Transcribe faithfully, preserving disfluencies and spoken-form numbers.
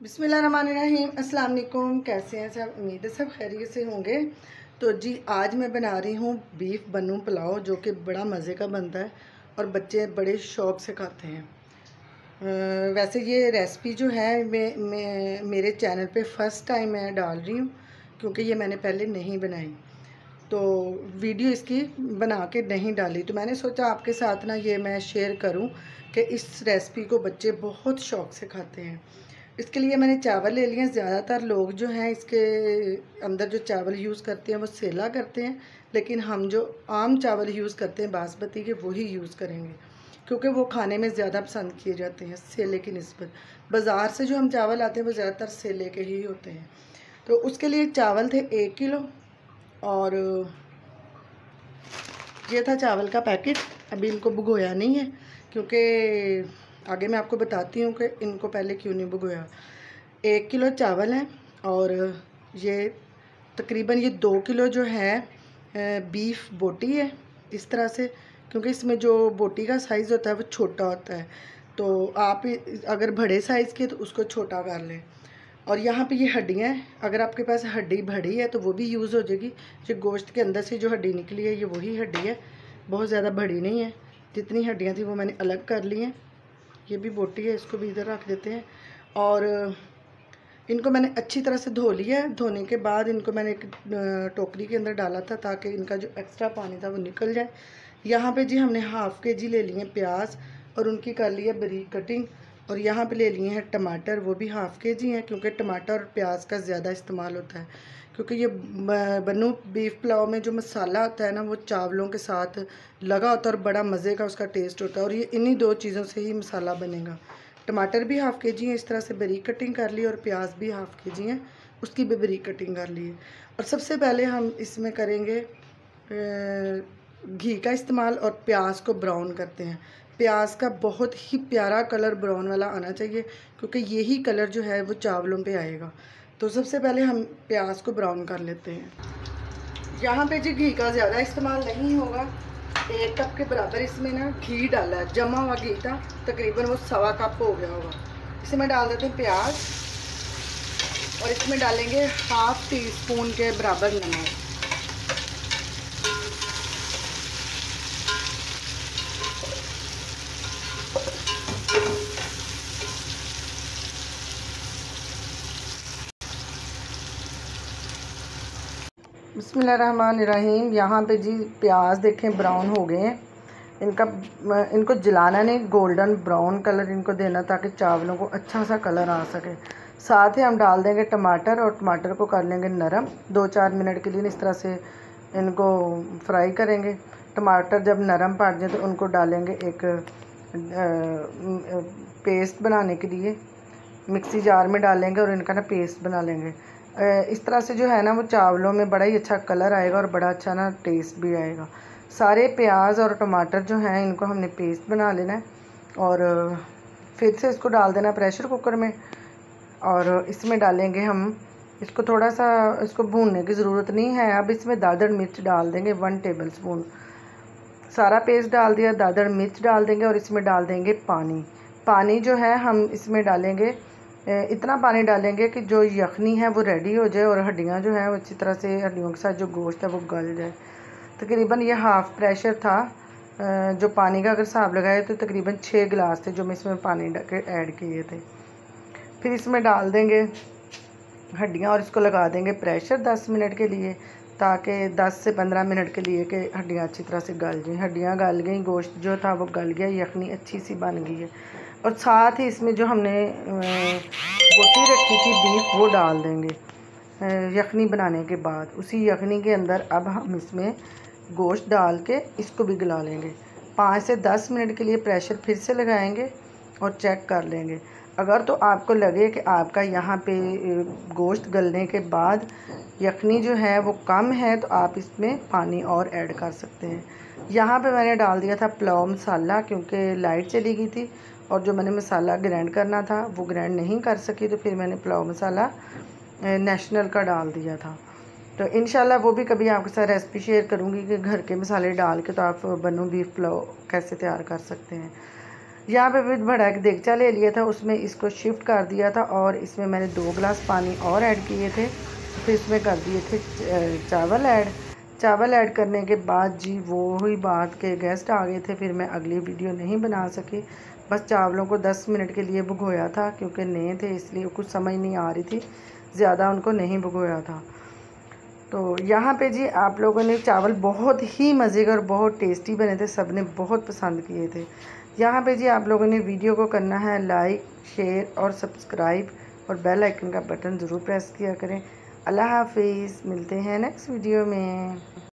बिस्मिल्लाहिर्रहमानिर्रहीम। अस्सलाम वालेकुम। कैसे हैं सब? उम्मीद है सब खैरियत से होंगे। तो जी आज मैं बना रही हूँ बीफ बनू पुलाव, जो कि बड़ा मज़े का बनता है और बच्चे बड़े शौक़ से खाते हैं। आ, वैसे ये रेसिपी जो है मैं, मैं मेरे चैनल पे फ़र्स्ट टाइम मैं डाल रही हूँ, क्योंकि ये मैंने पहले नहीं बनाई, तो वीडियो इसकी बना के नहीं डाली। तो मैंने सोचा आपके साथ ना ये मैं शेयर करूं कि इस रेसिपी को बच्चे बहुत शौक़ से खाते हैं। इसके लिए मैंने चावल ले लिए। ज़्यादातर लोग जो हैं इसके अंदर जो चावल यूज़ करते हैं वो सेला करते हैं, लेकिन हम जो आम चावल यूज़ करते हैं बासमती के, वही यूज़ करेंगे, क्योंकि वो खाने में ज़्यादा पसंद किए जाते हैं सेले की निस्बत। बाज़ार से जो हम चावल आते हैं वो ज़्यादातर सेले के ही होते हैं। तो उसके लिए चावल थे एक किलो, और ये था चावल का पैकेट। अभी इनको भिगोया नहीं है, क्योंकि आगे मैं आपको बताती हूँ कि इनको पहले क्यों नहीं भिगोया। एक किलो चावल है, और ये तकरीबन ये दो किलो जो है बीफ बोटी है इस तरह से, क्योंकि इसमें जो बोटी का साइज़ होता है वो छोटा होता है। तो आप अगर बड़े साइज़ के तो उसको छोटा कर लें। और यहाँ पे ये हड्डियाँ हैं, अगर आपके पास हड्डी बड़ी है तो वो भी यूज़ हो जाएगी। जो गोश्त के अंदर से जो हड्डी निकली है ये वही हड्डी है, बहुत ज़्यादा बड़ी नहीं है। जितनी हड्डियाँ थी वो मैंने अलग कर ली हैं। ये भी बोटी है, इसको भी इधर रख देते हैं। और इनको मैंने अच्छी तरह से धो लिया है। धोने के बाद इनको मैंने एक टोकरी के अंदर डाला था, ताकि इनका जो एक्स्ट्रा पानी था वो निकल जाए। यहाँ पे जी हमने हाफ़ के जी ले लिए प्याज, और उनकी कर ली है बारीक कटिंग। और यहाँ पे ले लिए हैं टमाटर, वो भी हाफ़ के जी हैं, क्योंकि टमाटर और प्याज का ज़्यादा इस्तेमाल होता है। क्योंकि ये बनू बीफ पुलाव में जो मसाला होता है ना, वो चावलों के साथ लगा होता है और बड़ा मज़े का उसका टेस्ट होता है। और ये इन्हीं दो चीज़ों से ही मसाला बनेगा। टमाटर भी हाफ़ के जी हैं, इस तरह से बारीक कटिंग कर ली, और प्याज भी हाफ़ के जी हैं, उसकी भी बारीक कटिंग कर ली है। और सबसे पहले हम इसमें करेंगे घी का इस्तेमाल, और प्याज को ब्राउन करते हैं। प्याज का बहुत ही प्यारा कलर ब्राउन वाला आना चाहिए, क्योंकि यही कलर जो है वो चावलों पे आएगा। तो सबसे पहले हम प्याज को ब्राउन कर लेते हैं। यहाँ पे जी घी का ज़्यादा इस्तेमाल नहीं होगा। एक कप के बराबर इसमें ना घी डाला है, जमा हुआ घी था, तकरीबन वो सवा कप हो गया होगा। इसमें डाल देते हैं प्याज, और इसमें डालेंगे हाफ़ टी स्पून के बराबर नमक। बिस्मिल्लाहिर्रहमानिर्रहीम। यहाँ पे जी प्याज देखें ब्राउन हो गए हैं। इनका इनको जलाना नहीं, गोल्डन ब्राउन कलर इनको देना, ताकि चावलों को अच्छा सा कलर आ सके। साथ ही हम डाल देंगे टमाटर, और टमाटर को कर लेंगे नरम दो चार मिनट के लिए। इस तरह से इनको फ्राई करेंगे। टमाटर जब नरम पड़ जाए तो उनको डालेंगे एक पेस्ट बनाने के लिए, मिक्सी जार में डालेंगे और इनका ना पेस्ट बना लेंगे। इस तरह से जो है ना वो चावलों में बड़ा ही अच्छा कलर आएगा, और बड़ा अच्छा ना टेस्ट भी आएगा। सारे प्याज और टमाटर जो हैं इनको हमने पेस्ट बना लेना है, और फिर से इसको डाल देना प्रेशर कुकर में। और इसमें डालेंगे हम, इसको थोड़ा सा इसको भूनने की ज़रूरत नहीं है। अब इसमें दादड़ मिर्च डाल देंगे वन टेबल स्पून। सारा पेस्ट डाल दिया, दादड़ मिर्च डाल देंगे, और इसमें डाल देंगे पानी। पानी जो है हम इसमें डालेंगे, इतना पानी डालेंगे कि जो यखनी है वो रेडी हो जाए, और हड्डियां जो है वो अच्छी तरह से, हड्डियों के साथ जो गोश्त है वो गल जाए। तकरीबन ये हाफ़ प्रेशर था जो पानी का, अगर हिसाब लगाए तो तकरीबन छः गिलास थे जो मैं इसमें पानी के ऐड किए थे। फिर इसमें डाल देंगे हड्डियां, और इसको लगा देंगे प्रेशर दस मिनट के लिए, ताकि दस से पंद्रह मिनट के लिए कि हड्डियाँ अच्छी तरह से गल जाएँ। हड्डियाँ गल गई, गोश्त जो था वो गल गया, यखनी अच्छी सी बन गई है। और साथ ही इसमें जो हमने बोटी रखी थी बीफ, वो डाल देंगे यखनी बनाने के बाद। उसी यखनी के अंदर अब हम इसमें गोश्त डाल के इसको भी गला लेंगे। पाँच से दस मिनट के लिए प्रेशर फिर से लगाएंगे और चेक कर लेंगे। अगर तो आपको लगे कि आपका यहाँ पे गोश्त गलने के बाद यखनी जो है वो कम है, तो आप इसमें पानी और ऐड कर सकते हैं। यहाँ पे मैंने डाल दिया था पुलाव मसाला, क्योंकि लाइट चली गई थी, और जो मैंने मसाला ग्राइंड करना था वो ग्राइंड नहीं कर सकी, तो फिर मैंने पुलाव मसाला नेशनल का डाल दिया था। तो इंशाल्लाह वो भी कभी आपके साथ रेसिपी शेयर करूँगी कि घर के मसाले डाल के तो आप बनू बीफ पुलाव कैसे तैयार कर सकते हैं। यहाँ पे भी बड़ा एक देगचा ले लिया था, उसमें इसको शिफ्ट कर दिया था और इसमें मैंने दो गिलास पानी और ऐड किए थे। फिर इसमें कर दिए थे चावल ऐड। चावल ऐड करने के बाद जी वो ही बात के गेस्ट आ गए थे, फिर मैं अगली वीडियो नहीं बना सकी। बस चावलों को दस मिनट के लिए भिगोया था, क्योंकि नए थे इसलिए कुछ समझ नहीं आ रही थी, ज़्यादा उनको नहीं भिगोया था। तो यहाँ पे जी आप लोगों ने चावल बहुत ही मज़े और बहुत टेस्टी बने थे, सब ने बहुत पसंद किए थे। यहाँ पे जी आप लोगों ने वीडियो को करना है लाइक, शेयर और सब्सक्राइब, और बेल आइकन का बटन ज़रूर प्रेस किया करें। अल्लाह हाफिज़, मिलते हैं नेक्स्ट वीडियो में।